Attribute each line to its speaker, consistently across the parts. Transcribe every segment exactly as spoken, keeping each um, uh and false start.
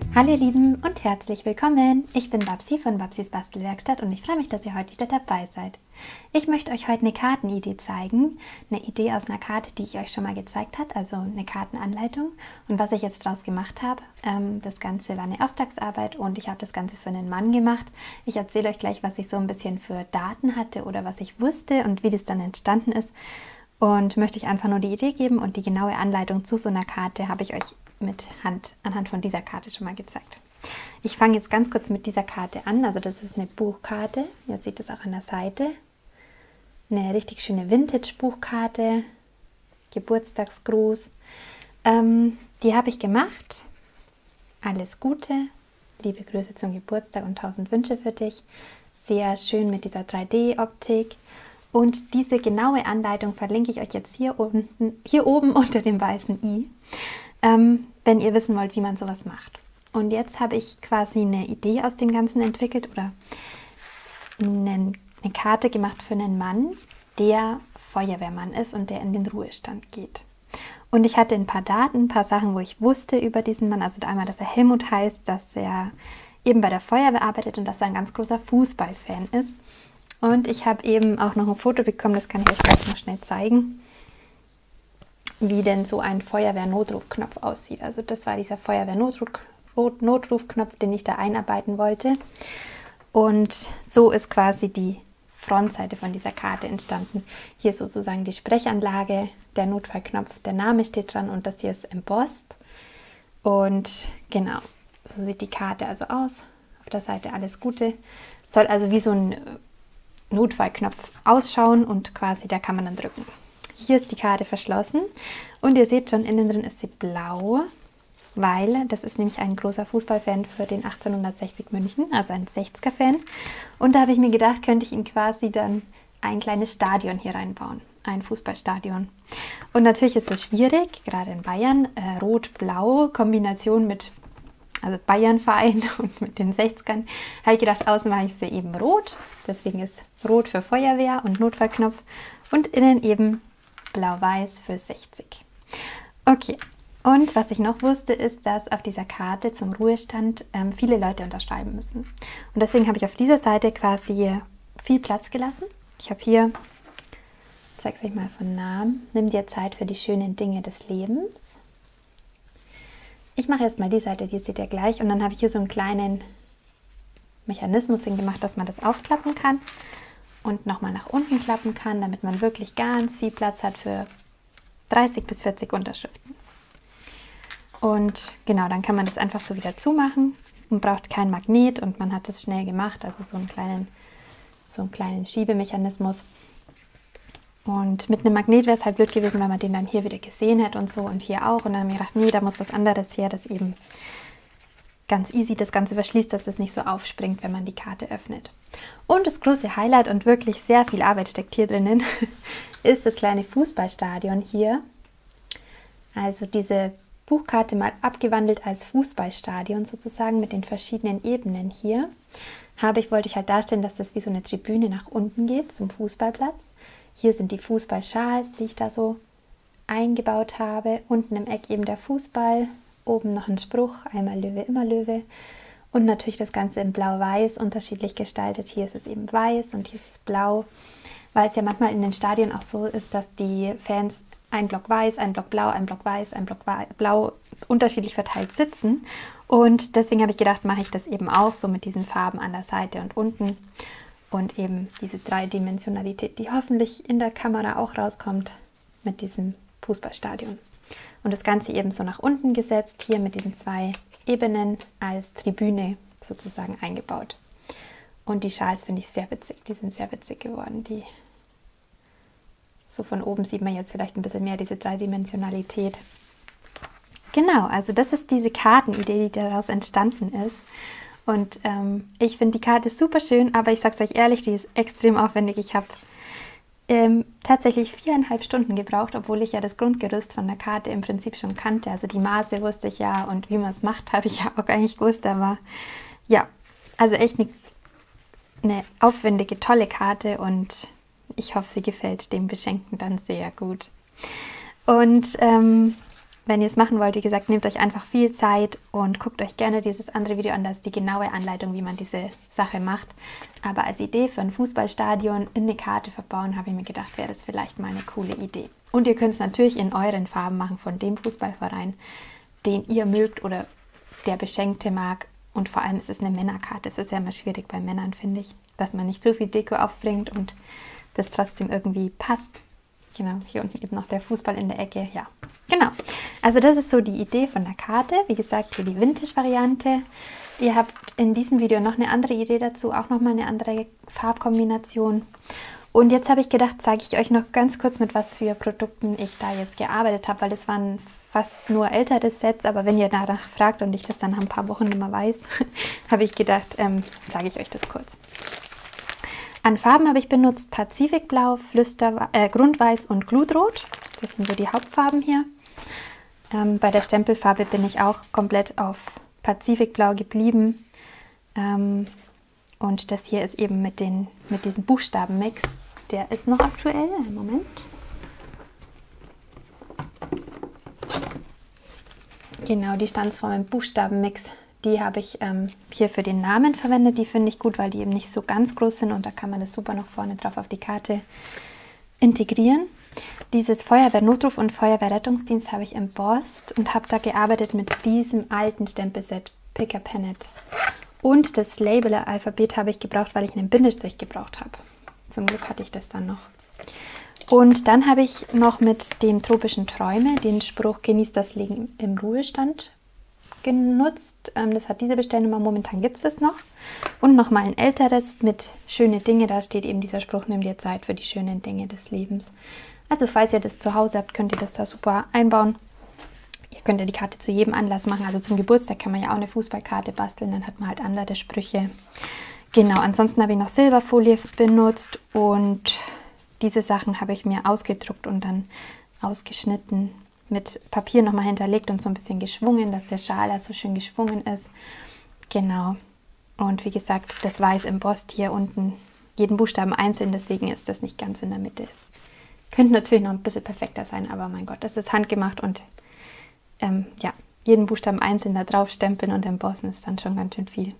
Speaker 1: Hallo ihr Lieben und herzlich willkommen. Ich bin Babsi von Babsis Bastelwerkstatt und ich freue mich, dass ihr heute wieder dabei seid. Ich möchte euch heute eine Kartenidee zeigen, eine Idee aus einer Karte, die ich euch schon mal gezeigt habe, also eine Kartenanleitung. Und was ich jetzt daraus gemacht habe, ähm, das Ganze war eine Auftragsarbeit und ich habe das Ganze für einen Mann gemacht. Ich erzähle euch gleich, was ich so ein bisschen für Daten hatte oder was ich wusste und wie das dann entstanden ist. Und möchte ich einfach nur die Idee geben und die genaue Anleitung zu so einer Karte habe ich euch mit Hand anhand von dieser Karte schon mal gezeigt. Ich fange jetzt ganz kurz mit dieser Karte an. Also das ist eine Buchkarte. Ihr seht es auch an der Seite. Eine richtig schöne Vintage-Buchkarte. Geburtstagsgruß. Ähm, die habe ich gemacht. Alles Gute. Liebe Grüße zum Geburtstag und tausend Wünsche für dich. Sehr schön mit dieser drei D-Optik. Und diese genaue Anleitung verlinke ich euch jetzt hier, unten, hier oben unter dem weißen i, ähm, wenn ihr wissen wollt, wie man sowas macht. Und jetzt habe ich quasi eine Idee aus dem Ganzen entwickelt oder eine, eine Karte gemacht für einen Mann, der Feuerwehrmann ist und der in den Ruhestand geht. Und ich hatte ein paar Daten, ein paar Sachen, wo ich wusste über diesen Mann. Also einmal, dass er Helmut heißt, dass er eben bei der Feuerwehr arbeitet und dass er ein ganz großer Fußballfan ist. Und ich habe eben auch noch ein Foto bekommen, das kann ich euch gleich noch schnell zeigen, wie denn so ein Feuerwehr-Notrufknopf aussieht. Also das war dieser Feuerwehr-Notrufknopf, den ich da einarbeiten wollte. Und so ist quasi die Frontseite von dieser Karte entstanden. Hier ist sozusagen die Sprechanlage, der Notfallknopf, der Name steht dran und das hier ist embossed. Und genau, so sieht die Karte also aus. Auf der Seite alles Gute. Soll also wie so ein Notfallknopf ausschauen und quasi da kann man dann drücken. Hier ist die Karte verschlossen und ihr seht schon, innen drin ist sie blau, weil das ist nämlich ein großer Fußballfan für den achtzehnhundertsechzig München, also ein sechziger-Fan. Und da habe ich mir gedacht, könnte ich ihm quasi dann ein kleines Stadion hier reinbauen, ein Fußballstadion. Und natürlich ist es schwierig, gerade in Bayern, äh, Rot-Blau, Kombination mit also Bayern-Verein und mit den sechzigern, habe ich gedacht, außen mache ich sie eben rot. Deswegen ist rot für Feuerwehr und Notfallknopf und innen eben blau-weiß für sechzig. Okay, und was ich noch wusste, ist, dass auf dieser Karte zum Ruhestand ähm, viele Leute unterschreiben müssen. Und deswegen habe ich auf dieser Seite quasi viel Platz gelassen. Ich habe hier, ich zeige es euch mal von Namen, nimm dir Zeit für die schönen Dinge des Lebens. Ich mache jetzt mal die Seite, die seht ihr gleich. Und dann habe ich hier so einen kleinen Mechanismus hingemacht, dass man das aufklappen kann und nochmal nach unten klappen kann, damit man wirklich ganz viel Platz hat für dreißig bis vierzig Unterschriften. Und genau, dann kann man das einfach so wieder zumachen und braucht kein Magnet und man hat das schnell gemacht, also so einen kleinen, so einen kleinen Schiebemechanismus. Und mit einem Magnet wäre es halt blöd gewesen, weil man den dann hier wieder gesehen hätte und so und hier auch. Und dann habe ich gedacht, nee, da muss was anderes her, das eben ganz easy das Ganze verschließt, dass das nicht so aufspringt, wenn man die Karte öffnet. Und das große Highlight und wirklich sehr viel Arbeit steckt hier drinnen, ist das kleine Fußballstadion hier. Also diese Buchkarte mal abgewandelt als Fußballstadion sozusagen mit den verschiedenen Ebenen hier. Habe ich, wollte ich halt darstellen, dass das wie so eine Tribüne nach unten geht zum Fußballplatz. Hier sind die Fußballschals, die ich da so eingebaut habe. Unten im Eck eben der Fußball, oben noch ein Spruch, einmal Löwe, immer Löwe. Und natürlich das Ganze in blau-weiß, unterschiedlich gestaltet. Hier ist es eben weiß und hier ist es blau, weil es ja manchmal in den Stadien auch so ist, dass die Fans ein Block weiß, ein Block blau, ein Block weiß, ein Block blau unterschiedlich verteilt sitzen. Und deswegen habe ich gedacht, mache ich das eben auch so mit diesen Farben an der Seite und unten. Und eben diese Dreidimensionalität, die hoffentlich in der Kamera auch rauskommt mit diesem Fußballstadion. Und das Ganze eben so nach unten gesetzt, hier mit diesen zwei Ebenen als Tribüne sozusagen eingebaut. Und die Schals finde ich sehr witzig, die sind sehr witzig geworden. Die so von oben sieht man jetzt vielleicht ein bisschen mehr diese Dreidimensionalität. Genau, also das ist diese Kartenidee, die daraus entstanden ist. Und ähm, ich finde die Karte super schön, aber ich sage es euch ehrlich, die ist extrem aufwendig. Ich habe ähm, tatsächlich viereinhalb Stunden gebraucht, obwohl ich ja das Grundgerüst von der Karte im Prinzip schon kannte. Also die Maße wusste ich ja und wie man es macht, habe ich ja auch eigentlich gewusst. Aber ja, also echt eine, eine aufwendige, tolle Karte und ich hoffe, sie gefällt dem Beschenkten dann sehr gut. Und ähm, wenn ihr es machen wollt, wie gesagt, nehmt euch einfach viel Zeit und guckt euch gerne dieses andere Video an. Das ist die genaue Anleitung, wie man diese Sache macht. Aber als Idee für ein Fußballstadion in eine Karte verbauen, habe ich mir gedacht, wäre das vielleicht mal eine coole Idee. Und ihr könnt es natürlich in euren Farben machen, von dem Fußballverein, den ihr mögt oder der Beschenkte mag. Und vor allem ist es eine Männerkarte. Es ist ja immer schwierig bei Männern, finde ich, dass man nicht so viel Deko aufbringt und das trotzdem irgendwie passt. Genau, hier unten eben noch der Fußball in der Ecke. Ja, genau. Also das ist so die Idee von der Karte. Wie gesagt, hier die Vintage-Variante. Ihr habt in diesem Video noch eine andere Idee dazu, auch nochmal eine andere Farbkombination. Und jetzt habe ich gedacht, zeige ich euch noch ganz kurz, mit was für Produkten ich da jetzt gearbeitet habe, weil das waren fast nur ältere Sets, aber wenn ihr danach fragt und ich das dann nach ein paar Wochen nicht mehr weiß, habe ich gedacht, ähm, zeige ich euch das kurz. An Farben habe ich benutzt Pazifikblau, Flüster, äh, Grundweiß und Glutrot. Das sind so die Hauptfarben hier. Ähm, bei der Stempelfarbe bin ich auch komplett auf Pazifikblau geblieben. Ähm, und das hier ist eben mit, den, mit diesem Buchstabenmix. Der ist noch aktuell. Einen Moment. Genau, die Stanzform im Buchstabenmix. Die habe ich ähm, hier für den Namen verwendet. Die finde ich gut, weil die eben nicht so ganz groß sind und da kann man das super noch vorne drauf auf die Karte integrieren. Dieses Feuerwehrnotruf und Feuerwehrrettungsdienst habe ich embossed und habe da gearbeitet mit diesem alten Stempelset Pick a Pennet. Und das Labeler-Alphabet habe ich gebraucht, weil ich einen Bindestrich gebraucht habe. Zum Glück hatte ich das dann noch. Und dann habe ich noch mit dem Tropischen Träume den Spruch Genießt das Leben im Ruhestand genutzt. Das hat diese Bestellnummer, momentan gibt es das noch. Und nochmal ein älteres mit schöne Dinge, da steht eben dieser Spruch, nimm dir Zeit für die schönen Dinge des Lebens. Also falls ihr das zu Hause habt, könnt ihr das da super einbauen. Ihr könnt ja die Karte zu jedem Anlass machen, also zum Geburtstag kann man ja auch eine Fußballkarte basteln, dann hat man halt andere Sprüche. Genau, ansonsten habe ich noch Silberfolie benutzt und diese Sachen habe ich mir ausgedruckt und dann ausgeschnitten, mit Papier nochmal hinterlegt und so ein bisschen geschwungen, dass der Schal so schön geschwungen ist. Genau. Und wie gesagt, das Weiß embossed hier unten, jeden Buchstaben einzeln, deswegen ist das nicht ganz in der Mitte. Es könnte natürlich noch ein bisschen perfekter sein, aber mein Gott, das ist handgemacht und ähm, ja, jeden Buchstaben einzeln da drauf stempeln und embossen ist dann schon ganz schön viel.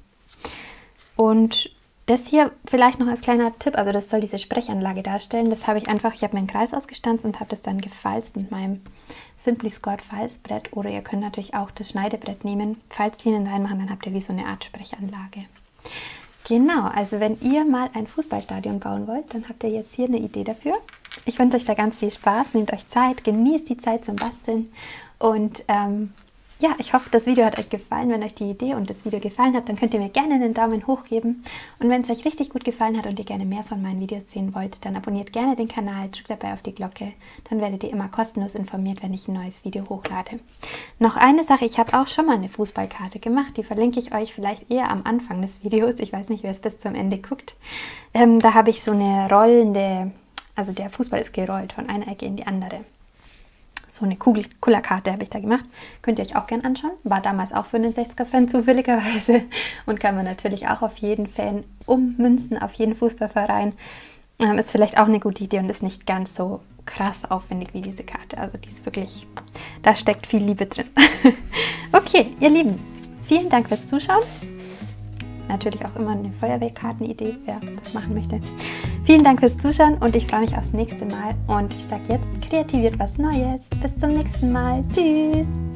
Speaker 1: Und das hier vielleicht noch als kleiner Tipp, also das soll diese Sprechanlage darstellen. Das habe ich einfach, ich habe mir einen Kreis ausgestanzt und habe das dann gefalzt mit meinem Simply Scored Falzbrett. Oder ihr könnt natürlich auch das Schneidebrett nehmen, Falzlinien reinmachen, dann habt ihr wie so eine Art Sprechanlage. Genau, also wenn ihr mal ein Fußballstadion bauen wollt, dann habt ihr jetzt hier eine Idee dafür. Ich wünsche euch da ganz viel Spaß, nehmt euch Zeit, genießt die Zeit zum Basteln und ähm, ja, ich hoffe, das Video hat euch gefallen. Wenn euch die Idee und das Video gefallen hat, dann könnt ihr mir gerne einen Daumen hoch geben. Und wenn es euch richtig gut gefallen hat und ihr gerne mehr von meinen Videos sehen wollt, dann abonniert gerne den Kanal, drückt dabei auf die Glocke. Dann werdet ihr immer kostenlos informiert, wenn ich ein neues Video hochlade. Noch eine Sache, ich habe auch schon mal eine Fußballkarte gemacht. Die verlinke ich euch vielleicht eher am Anfang des Videos. Ich weiß nicht, wer es bis zum Ende guckt. Ähm, da habe ich so eine rollende, also der Fußball ist gerollt von einer Ecke in die andere. So eine Kugel-Kullerkarte habe ich da gemacht. Könnt ihr euch auch gerne anschauen. War damals auch für einen sechziger-Fan zufälligerweise. Und kann man natürlich auch auf jeden Fan ummünzen, auf jeden Fußballverein. Ähm, ist vielleicht auch eine gute Idee und ist nicht ganz so krass aufwendig wie diese Karte. Also die ist wirklich, da steckt viel Liebe drin. Okay, ihr Lieben, vielen Dank fürs Zuschauen. Natürlich auch immer eine Feuerwehrkartenidee, wer das machen möchte. Vielen Dank fürs Zuschauen und ich freue mich aufs nächste Mal. Und ich sage jetzt, kreativiert was Neues. Bis zum nächsten Mal. Tschüss!